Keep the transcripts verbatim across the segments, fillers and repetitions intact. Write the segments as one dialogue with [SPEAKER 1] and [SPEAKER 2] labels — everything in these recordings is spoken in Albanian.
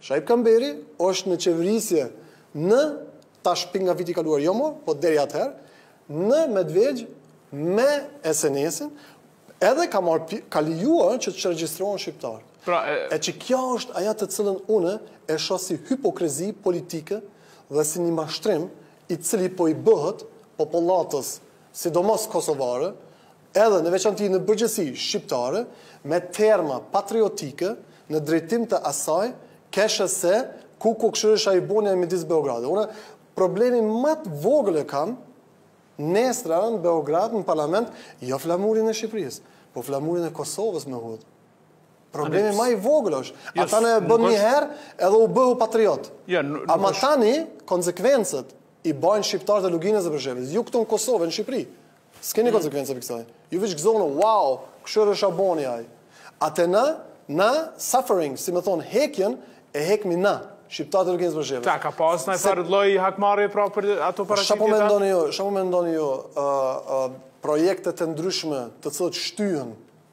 [SPEAKER 1] Shaip Kamberi është në qeverisje në tash pik nga viti kaluar jo më, po deri atëherë, në Medvegj me S N S-in, edhe ka, marrë, ka lijuar që të regjistrohen shqiptarë.
[SPEAKER 2] Pra, e...
[SPEAKER 1] e që kjo është aja të cilën une e shoh si hipokrizi politike dhe si një mashtrim i cili po i bëhet popullatës, sidomos kosovare, edhe në veçanti në përgjithësi shqiptare, me terma patriotike në drejtim të asaj, keshe se ku ku këshërësha i bonja e midis Beograde. Une, problemi më të vogël e kam nestra në Beograd, në parlament, jo flamurin e Shqipërisë, po flamurin e Kosovës me hudë. Problemi ma i vogël është. Ata në e bën një herë edhe u bëhu patriot. Ama tani, konsekvencët i bajnë shqiptarët e Luginës dhe Përshevës. Ju këtu në Kosovë, në Shqipëri. S'keni konsekvencët për kësaj. Ju vëq gëzonë, wow, këshërë është aboni aj. Ate na, na, suffering, si me thonë, hekjen, e hekmi na, shqiptarët e Luginës dhe Përshevës.
[SPEAKER 2] Ta, ka pas në e farë loj hakmarje pra për ato parashitje ta?
[SPEAKER 1] Shapo me ndoni jo, projektet e ndryshme të cilët shtyhen,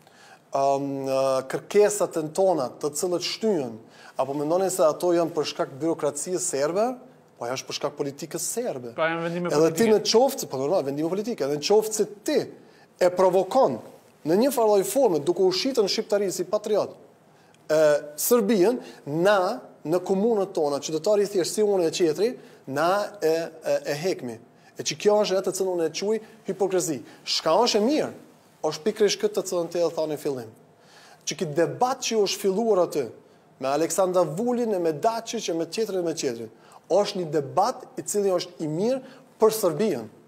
[SPEAKER 1] kërkesat e tona të cilët shtyhen, apo me ndoni se ato janë për shkak byrokracisë serbe, po ajo është për shkak politikës serbe.
[SPEAKER 2] Pra janë vendime
[SPEAKER 1] politike. Edhe ti në qoftë, po normal, vendime politike, edhe në qoftë se ti e provokon në një farë forme duke u shitën shqiptari si patriot, Serbien, na në komunët tona, qytetari i thjesht si unë e qetri, na e, e, e hekmi. E që kjo është e të cilën unë e quj hipokrizi. Shka është e mirë, është pikrish këtë të cilën të edhe tha në fillim. Që këtë debat që është filluar aty, me Aleksandar Vulin, me Dacic, me qetrin e me qetrin, është një debat i cili është i mirë për Serbien.